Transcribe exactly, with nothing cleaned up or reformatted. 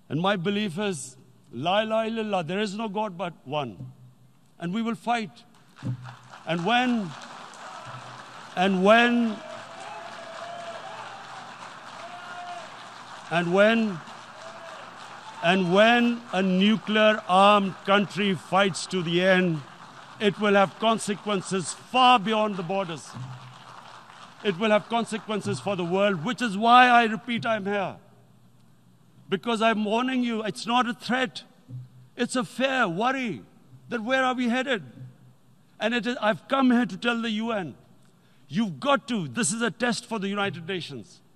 And my belief is, La ilaha illallah, there is no God but one. And we will fight. And when, and when, and when, and when a nuclear armed country fights to the end, it will have consequences far beyond the borders. It will have consequences for the world, which is why I repeat I'm here. Because I'm warning you, it's not a threat. It's a fear, worry, that where are we headed? And it is, I've come here to tell the U N, you've got to, this is a test for the United Nations.